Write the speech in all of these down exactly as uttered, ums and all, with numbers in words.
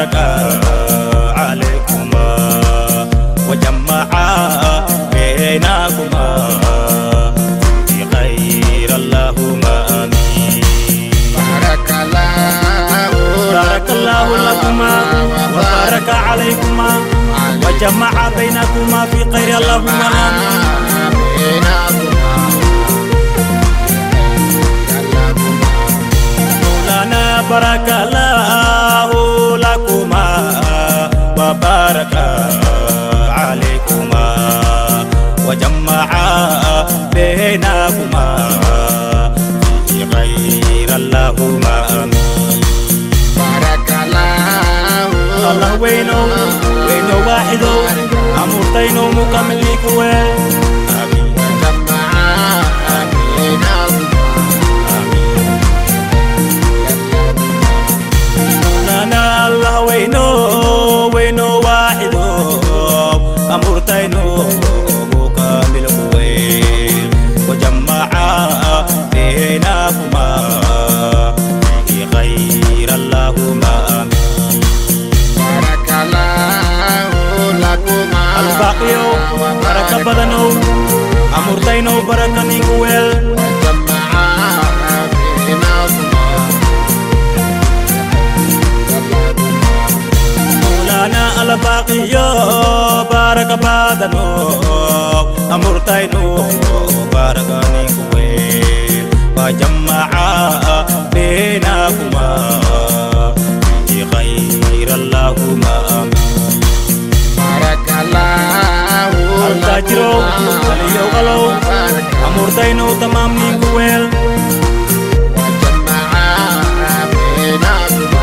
وبارك عليكما وجمع بينكما في خير اللهم آمين. بارك الله بارك الله لكما وبارك عليكما وجمع بينكما في خير اللهم آمين. مولانا بارك الله لكما وبارك عليكما وجمع بينكما في خير اللهم آمين. بارك الله الله وينو وينو واحدو أمرتينو مكمل لكوين. آمين. وجمع بينكما مولانا الله وينو وينو واحدو أمرتينو مكمل لكوين وجمع بينكما في خير اللهم آمين. بارك الله لكما الباقيو بركة بدنو أمرتينو بركة نيكويل. وجمع بينكما مولانا الباقيو بركة بدنو أمرتينو بركة نيكويل وجمع بينكما في خير اللهم آمين. بارك الله التاجرو وليو غلو أمرتينو تمام نيكويل. وجمع بينكما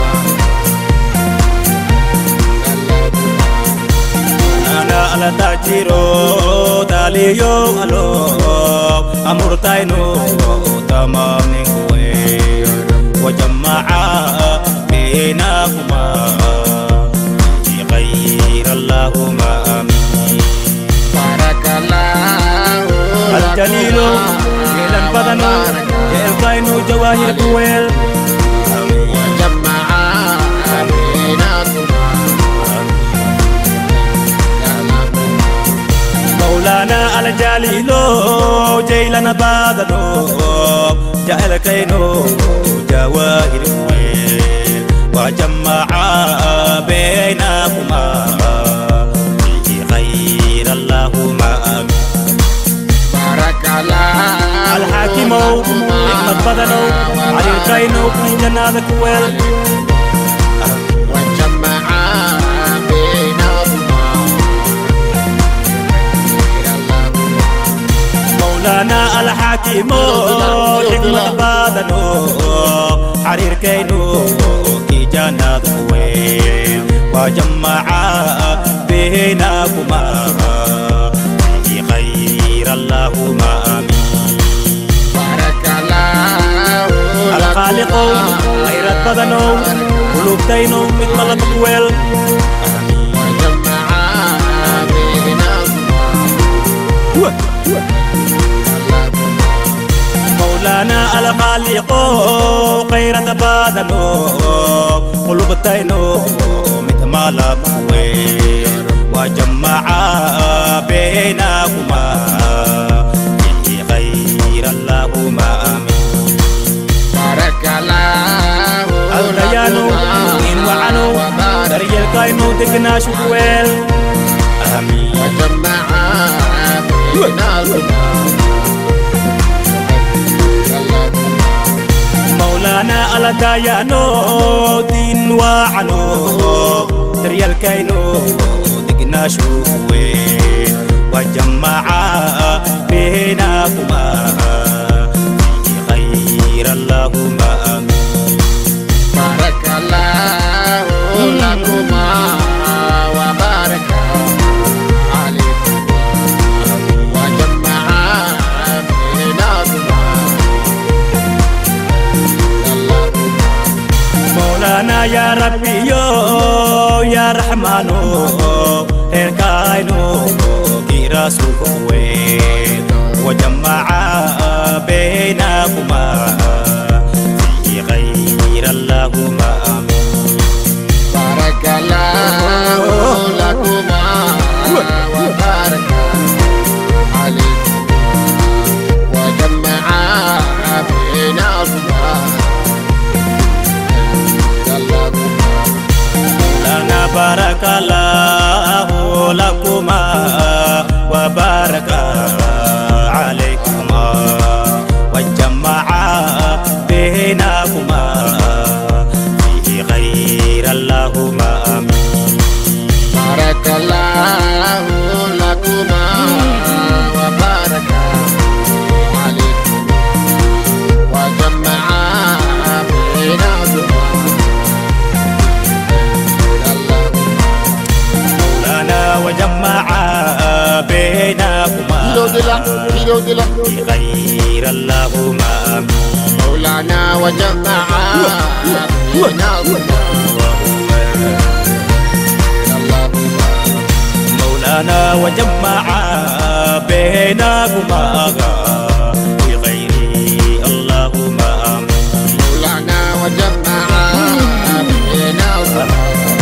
أنا على تاجرو داليو غلو أمرتينو تمام نيكويل وجمع بينكما في خير اللهم آمين. بارك الله الجليل جيلان بدنو جيل كاينو جواهر كويل. وجمع بينكما مولانا الجليل جيلان بدنو جيل كاينو جواهر كويل وجمع بينكما في خير اللهم آمين. بارك الله الحاكم حكمة بدنو علي الكاينو في جنات كويل. وجمع بينكما مولانا الحاكم حكمة بدنو حرير كاينو في جنات كويل وجمع بينكما في خير اللهم آمين. بارك الله الخالق خيرات بدنو قلوب تينو مثل كويل. وجمع بينكما مولانا الخالق خيرات بدنو قلوب تينو مثل كويل وجمع بينكما في خير اللهم آمين. بارك الله الريانو إن وعنو دري الكاينو تكنا شكويل. آمين. وجمع بينكما مولانا الديانو دين وعنو دري الكاينو تكنا شكويل وجمع بينكما في خير اللهم آمين. بارك الله لكما وبارك عليكما وجمع بينكما مولانا يا ربي يو يا رحمانو الكاينو كيراسو كويل وجمع بينكما في خير اللهم آمين. بارك اللهم آمين مولانا وجمع بينهما مولانا وجمع بينهما بغير اللهم آمين مولانا وجمع بينهما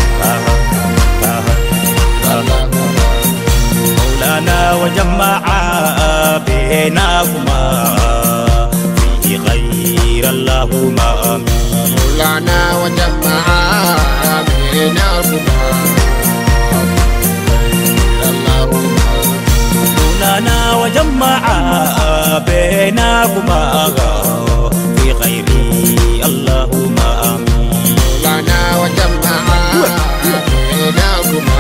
مولانا وجمع بينهما في غير اللهم آمين مولانا وجمع بينهما مولانا وجمع بينهما في غير اللهم آمين مولانا وجمع بينهما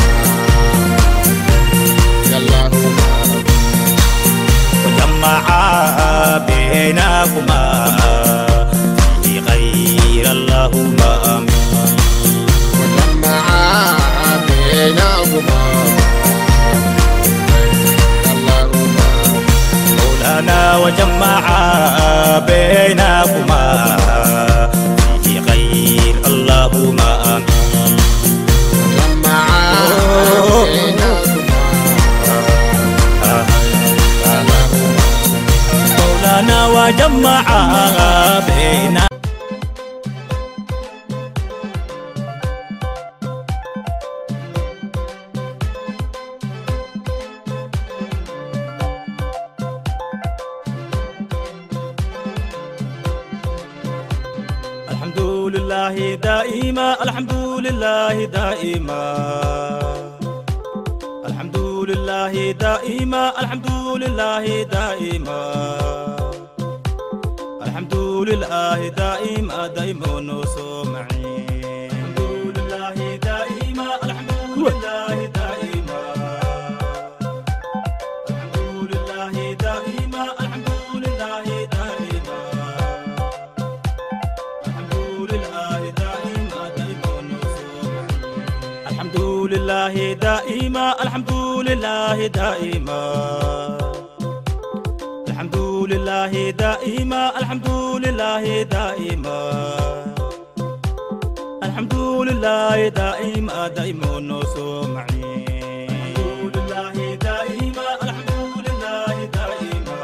وجمع بينهما في غير اللهم آمين وجمع بينهما مولانا وجمع بينهما في غير اللهم آمين وجمع بينهما مولانا وجمع بين الحمد لله دائما الحمد لله دائما الحمد لله دائما الحمد لله دائما الحمد لله دائما دائما نسمعي الحمد لله دائما الحمد لله دائما الحمد لله دائما الحمد لله دائما الحمد لله دائما دائما نسمعي الحمد لله دائما الحمد لله دائما الحمد لله دائما الحمد لله دائما الحمد لله دائما دائما نسمعي الحمد لله دائما الحمد لله دائما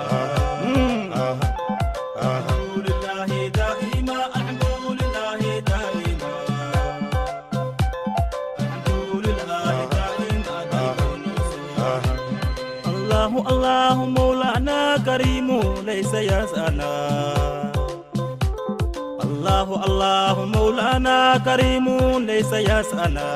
الحمد لله دائما الحمد لله دائما الحمد لله دائما دائما نسمعي الله الله مولانا كريم ليس يسألنا الله الله مولانا كريم ليس يسألنا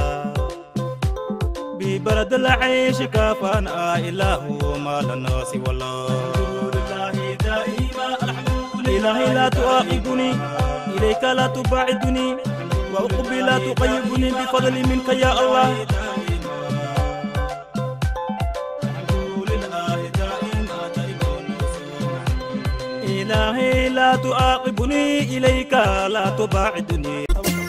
ببرد العيش كفانا إله ما لنا سوى الله لله دائما الحمد لله لا تؤاخذني إليك لا تبعدني وأقبل لا تقيبني بفضل منك يا الله إلهي لا تؤاخذني إليك لا تبعدني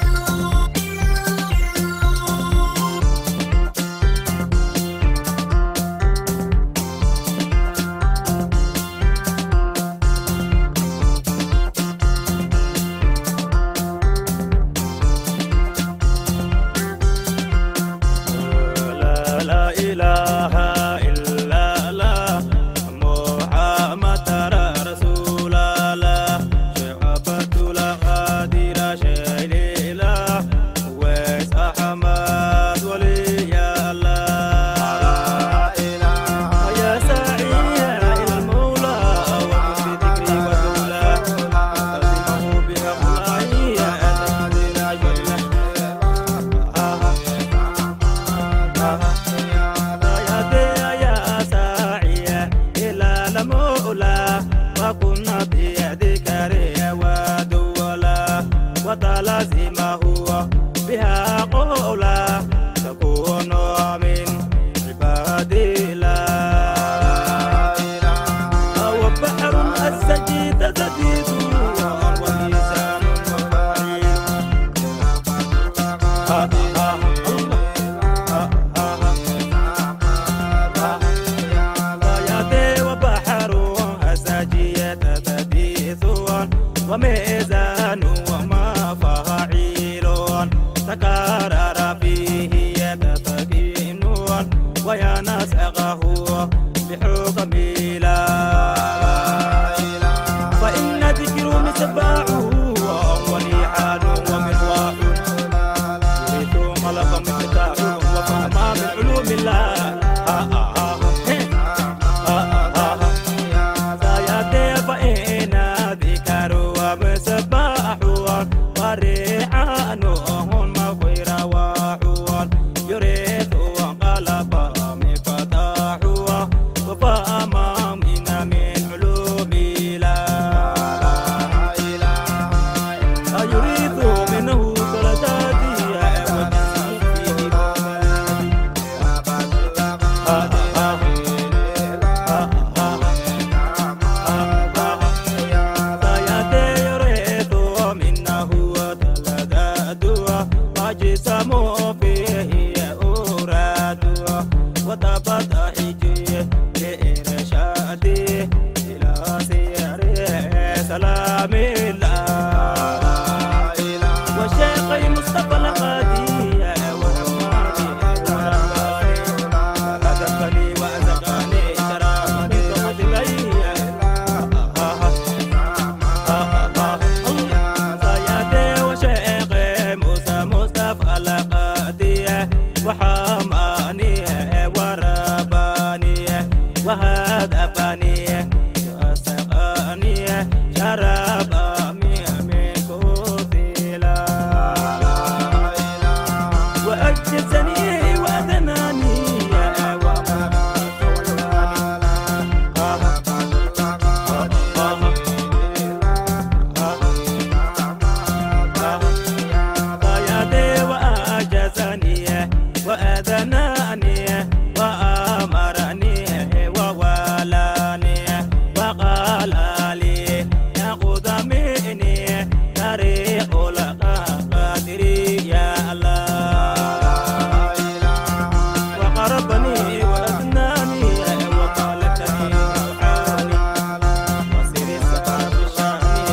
لا لا إله إلا الله محمد رسول الله شعبة القادر شيل حديثون وميزان ومفاعيل تكرر فيه يتسكينون وينسقه بحكم لا فإن ذكر متباعه وليحان ومرواح يريد ملك مفتاح وفهما من علوم الله سيأتي فإن ذكر ومسباح وريحان مغير واحوان يريد وقلب مفتاح وفهما من من علوم لا يريد منه سلطاتي وجسمه فيه أوراد وتبت حجيه لإرشاده إلى سير سلام الله وشيخ مصطفى القادي وهدفني وأزقاني شرافني ضمد لي وحماني ورباني وهدفني وسقاني شراب من كوثيلا وأجزني وأذناني وأذناني وأمرني وولاني وقال لي يأخذ مني طريق القادر يا الله وقربني وأذناني وقالتني روحاني وسير السفر بشاني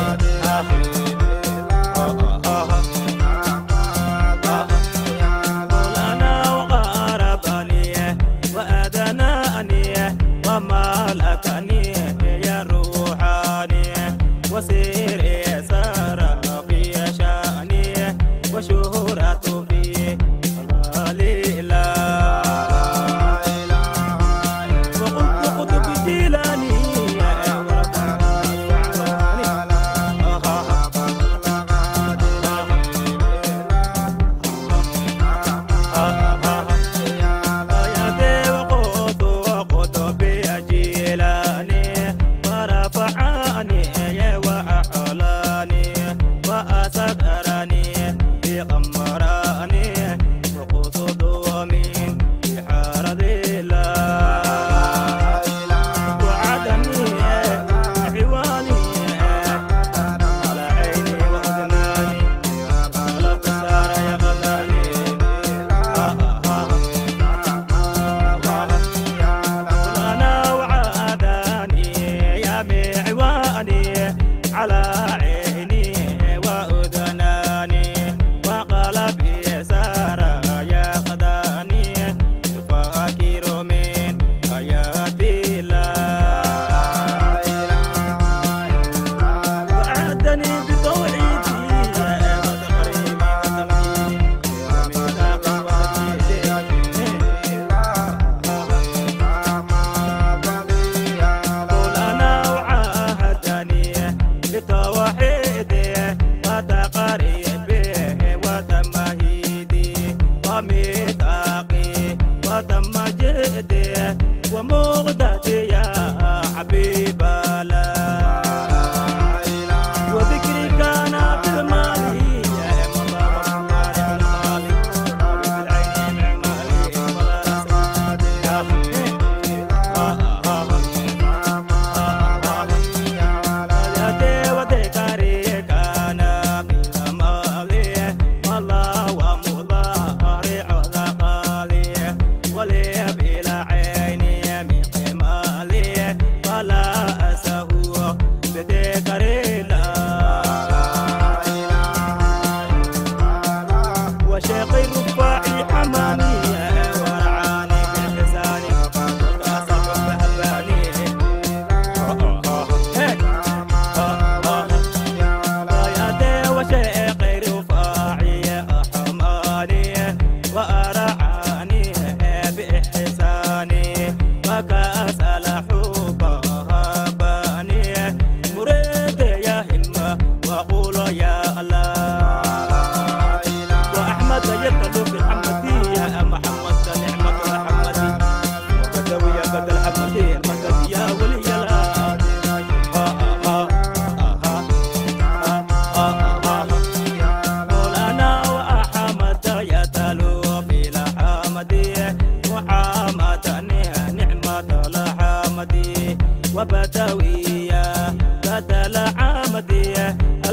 وملكني يا روحاني وسير سار في شاني وشهرة في ليلى وقلت قطب جيلاني وأسكرني بغمراني وقصد من بحار الله وعدني حواني على عيني وأذناني على بصار يغذاني أنا وعداني يا معواني على عيني وأذناني وقلبي سار يقضاني يفكر من حياة الله وعدني بتوحيدي وتقريبي وتمجيدي وميثاقي وتأكيدي قل أنا وعاهدني بتوحيدي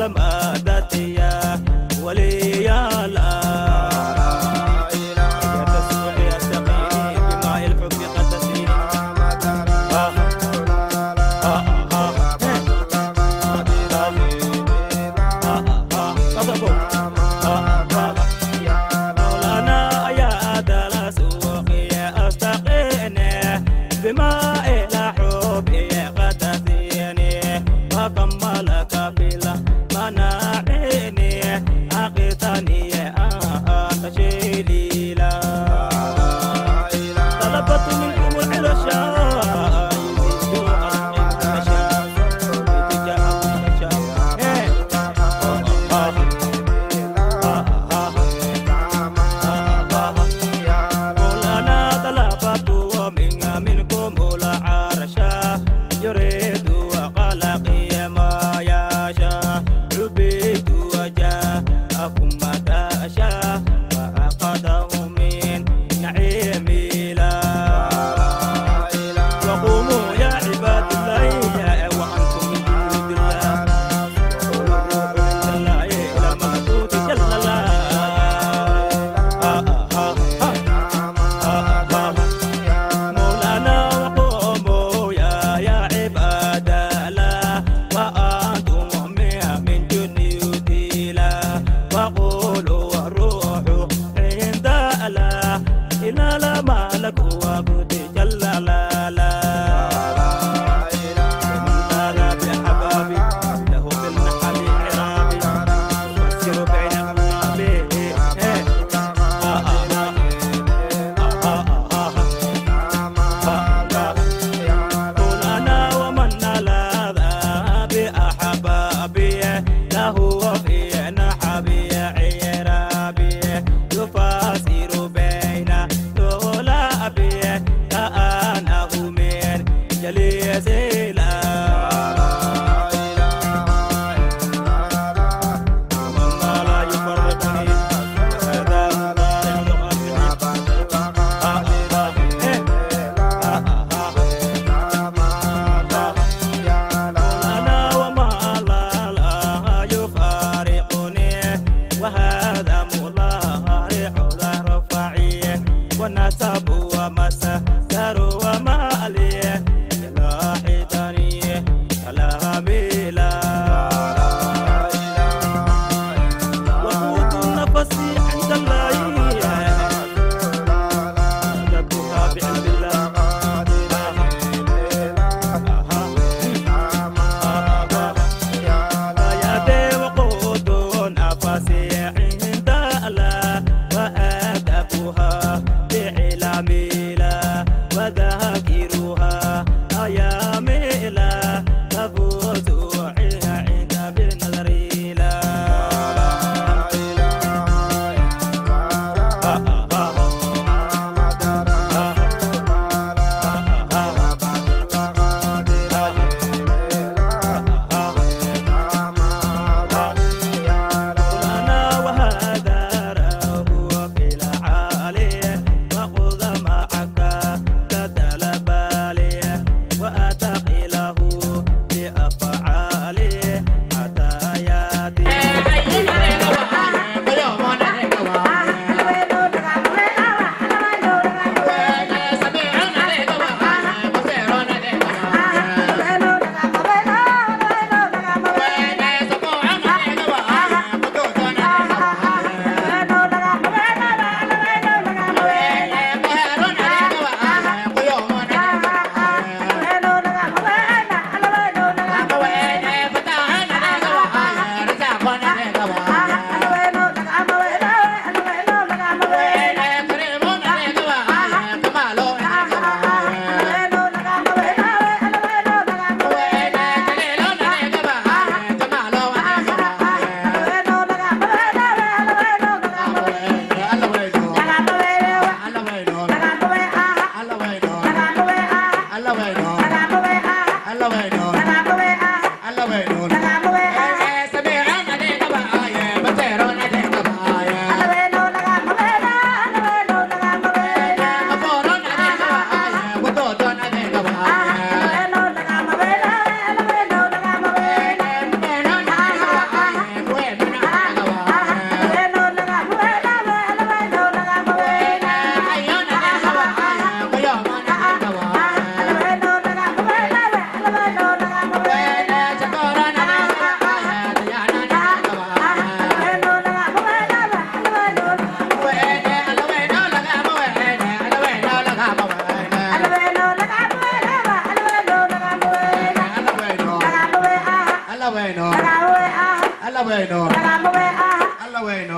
Bye. bueno. Allah bueno. Allah bueno.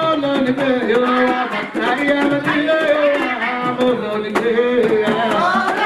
Yeah.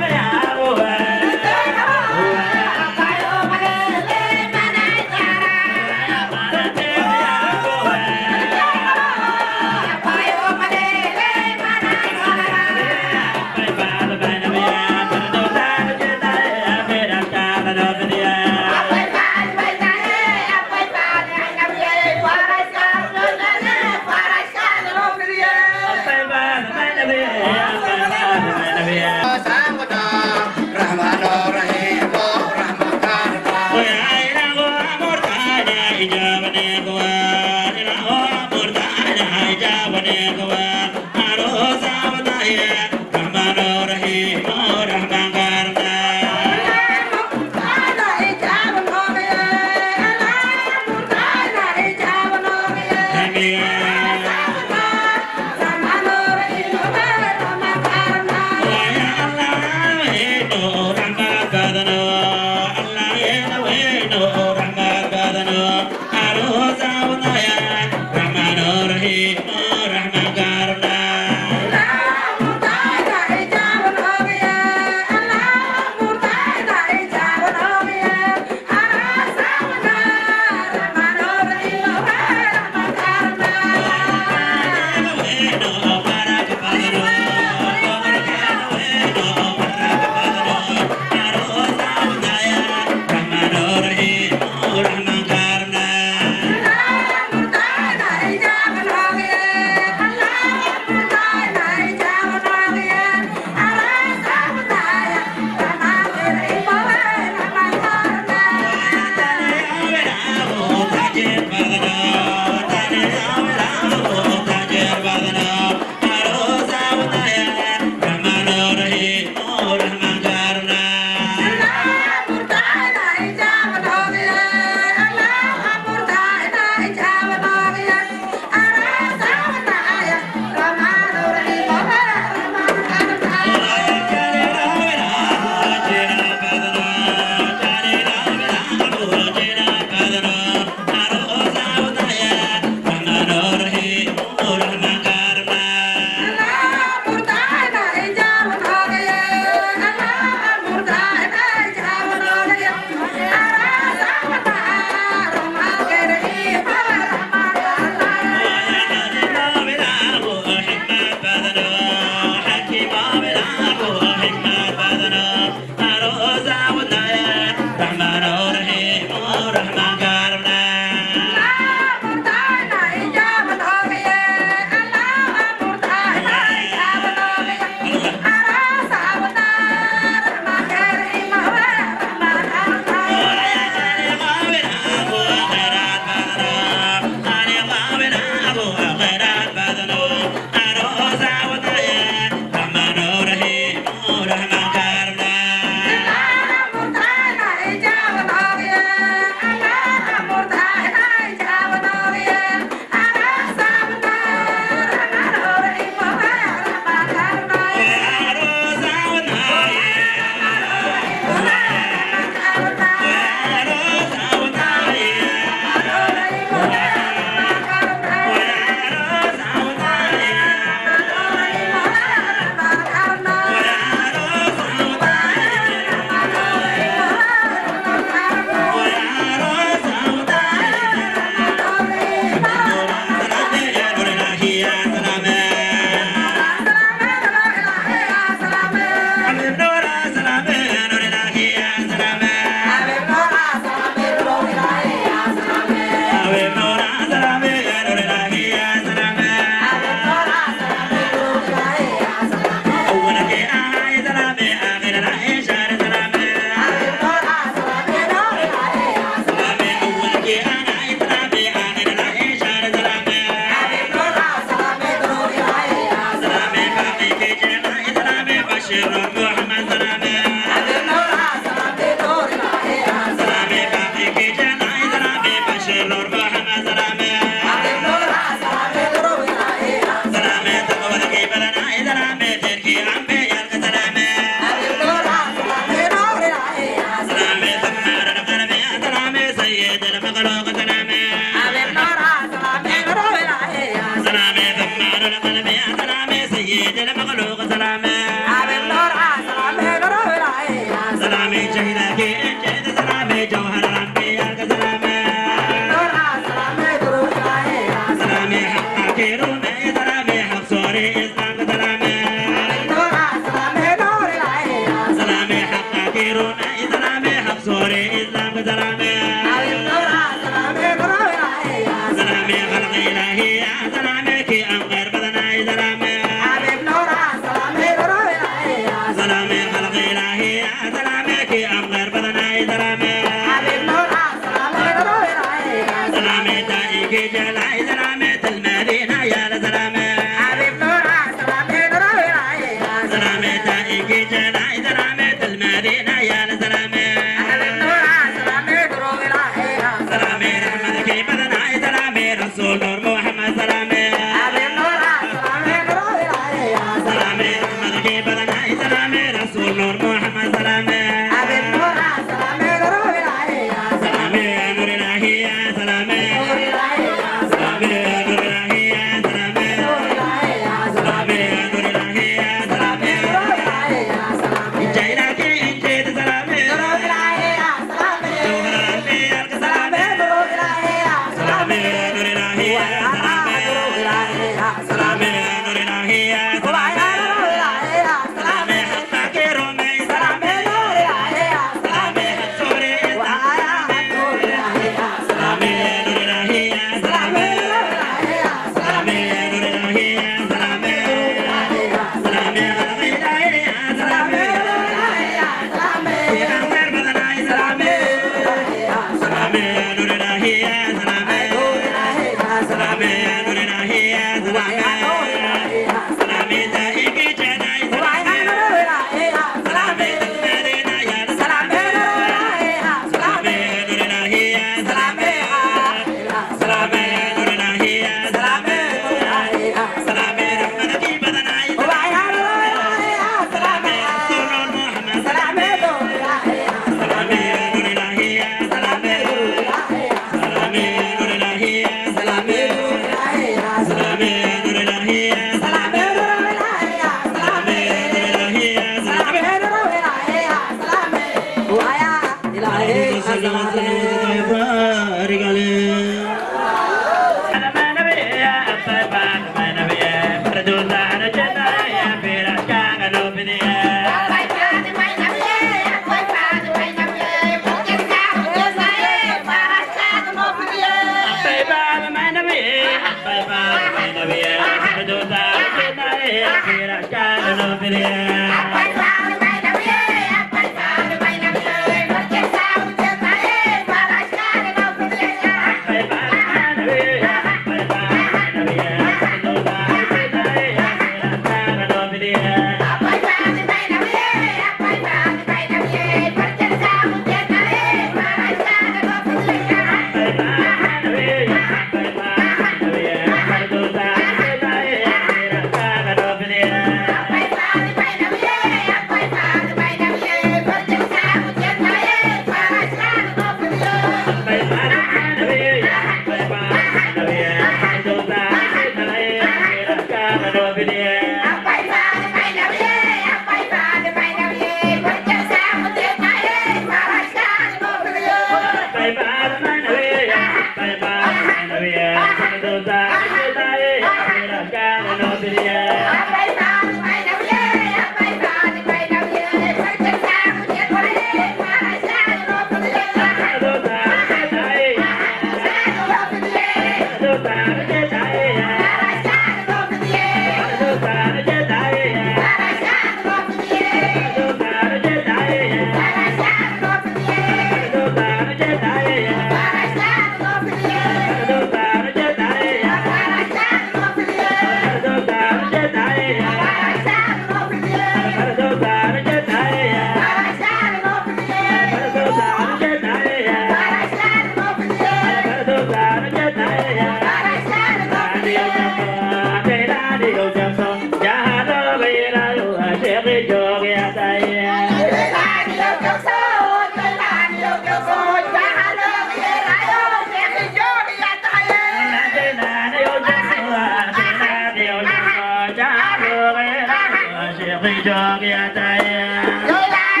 Hãy subscribe cho kênh Ghiền Mì Gõ để không bỏ lỡ những video hấp dẫn.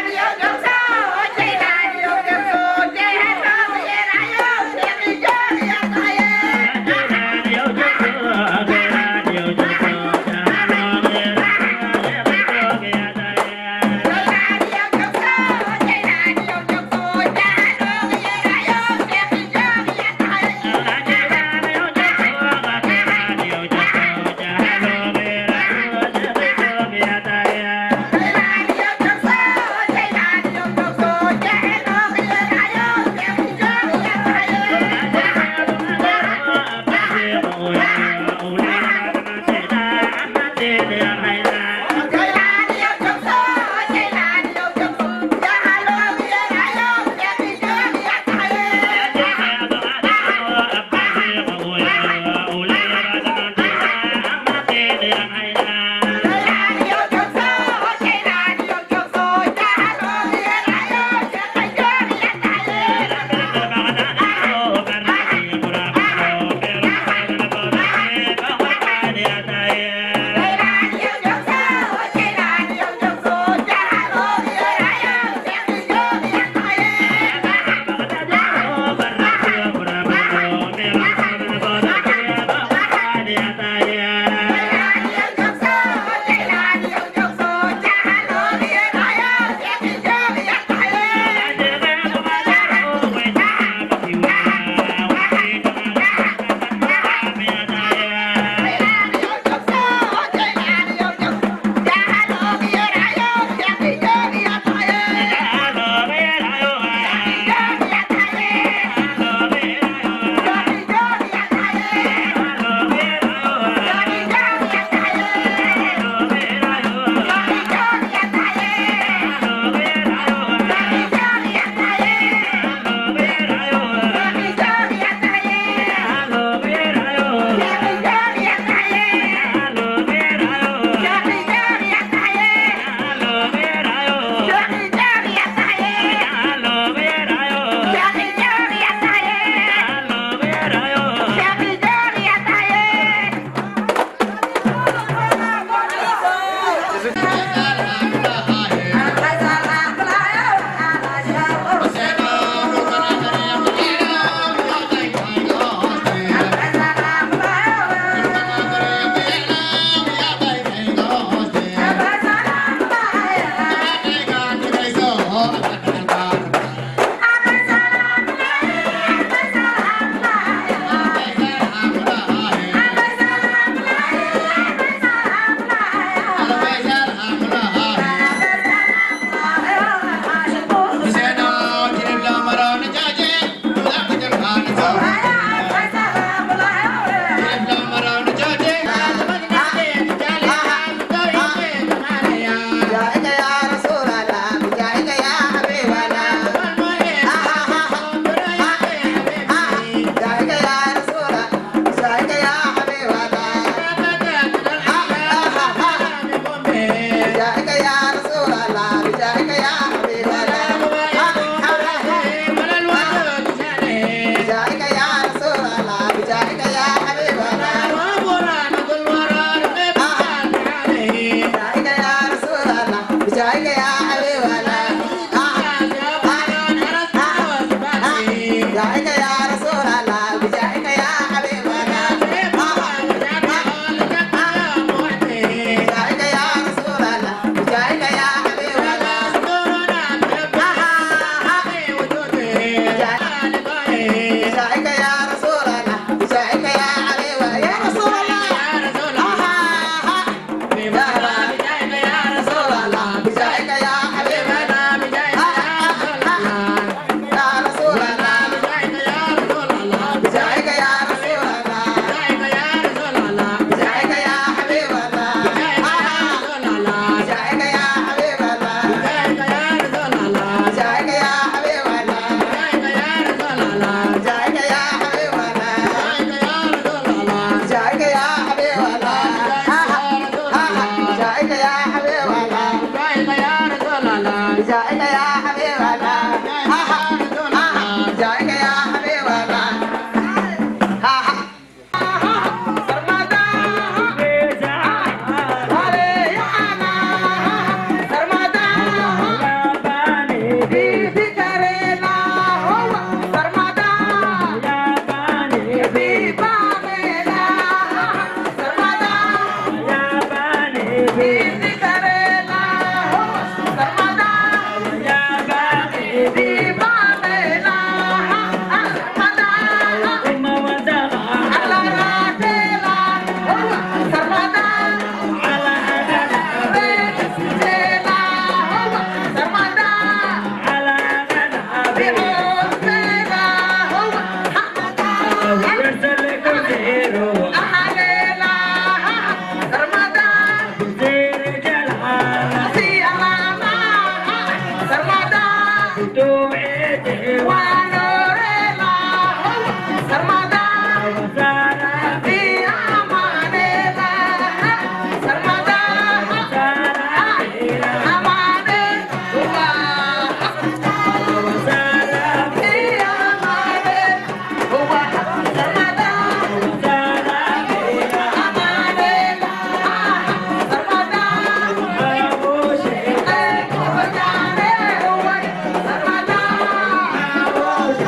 Oh,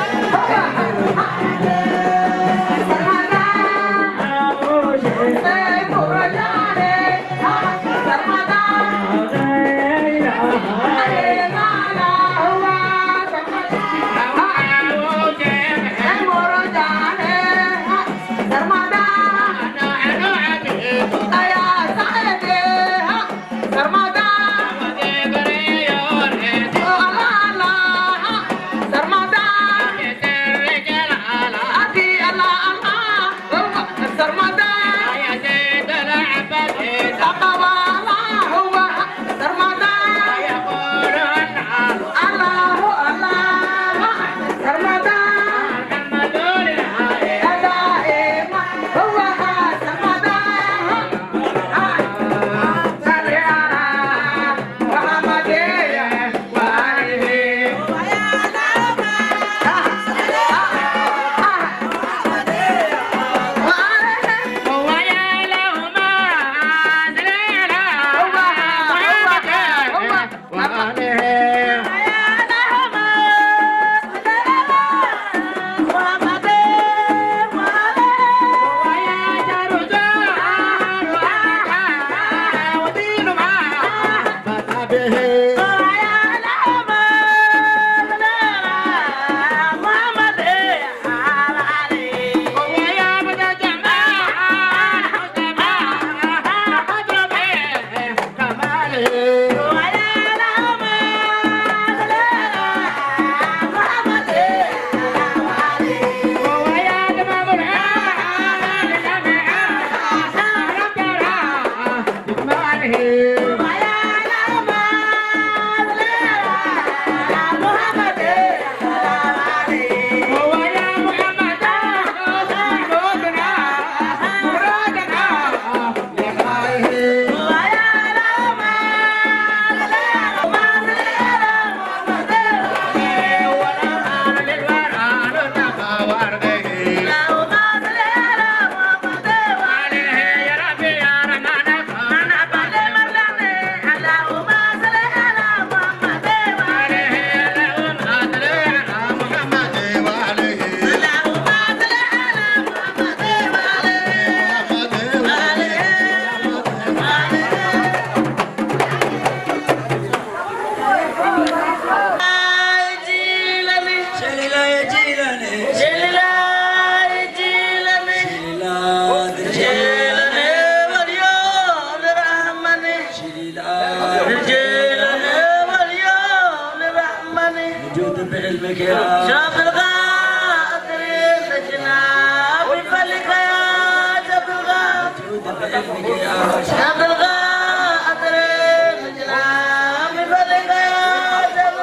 بعلمك يا شاب الغادر سجنا بفلك يا شاب الغادر بعلمك يا شاب الغادر سجنا بفلك يا شاب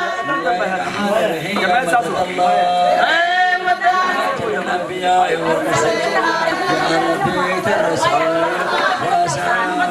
الغادر يا مسعود الله اي متى الانبياء والمرسلين يا ربي ترسل وسلام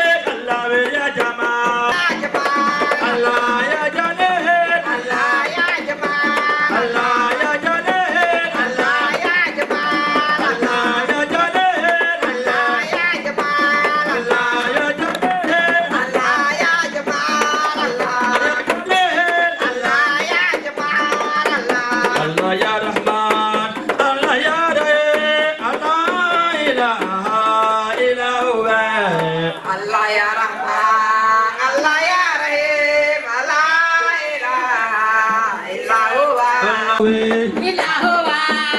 Allah ya Allah ya Rahman, Allah ya Rahim, la ilaha illallah. Illallah.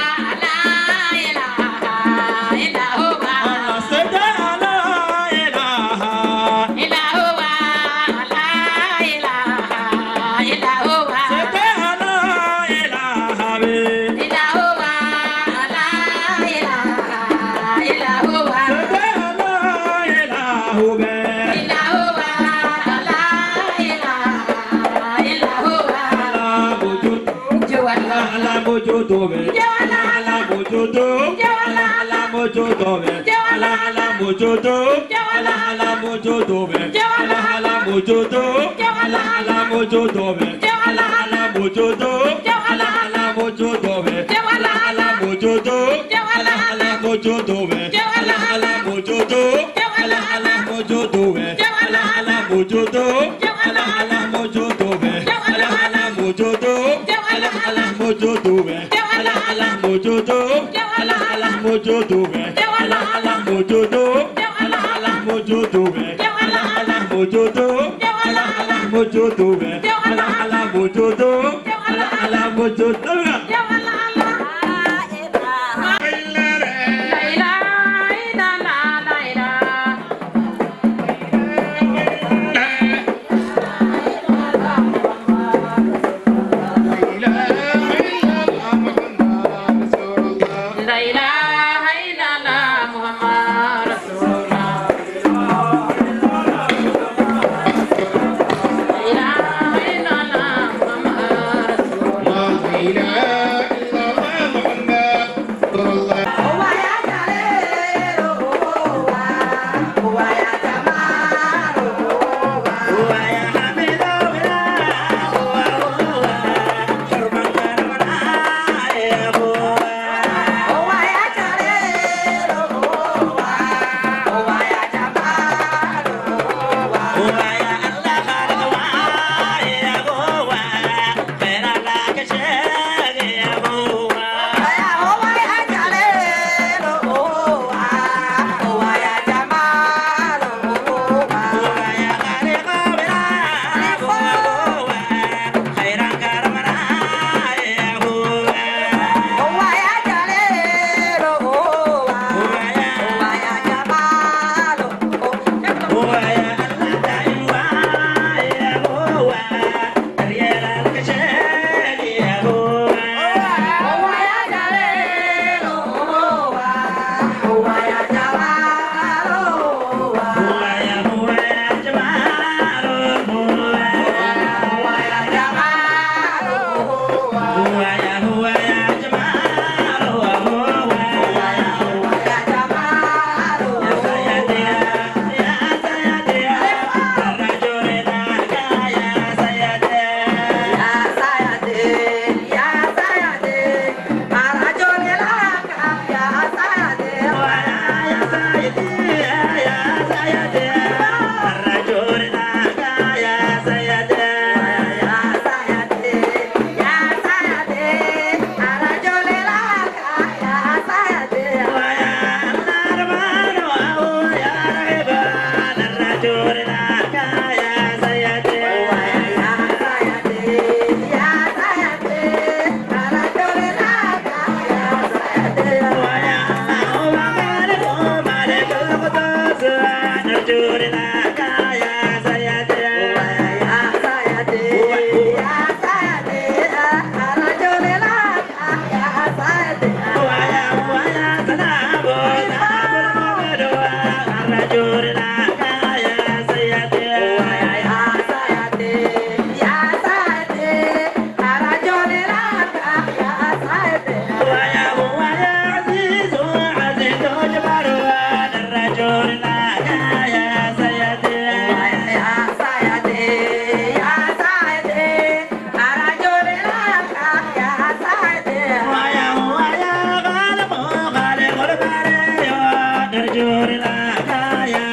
Mojodo me, ala mojodo, ala ala mojodo me, ala ala mojodo, ala ala mojodo me, ala ala mojodo, ala ala mojodo me, ala ala mojodo, ala ala mojodo me, ala ala mojodo, ala ala mojodo me, ala ala mojodo, ala ala mojodo me, ala ala mojodo, ala ala mojodo me, ala ala mojodo, ala ala mojodo me. Allah Allah mojodo, Allah Allah mojodo me, Allah Allah mojodo, Allah Allah mojodo me, Allah Allah mojodo, Allah Allah mojodo me, Allah Allah mojodo, Allah Allah mojodo me. Jurila kaya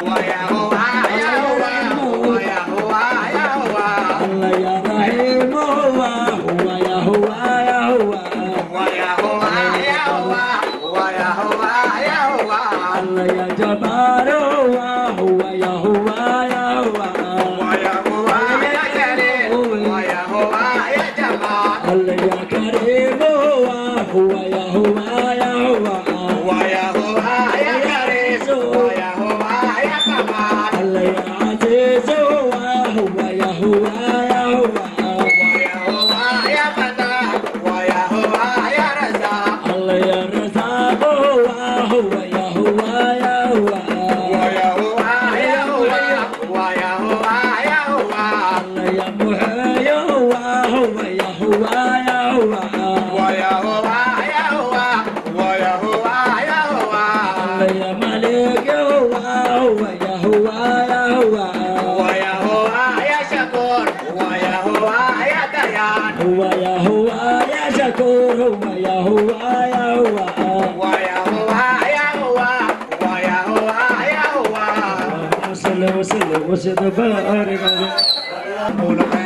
وسد بارك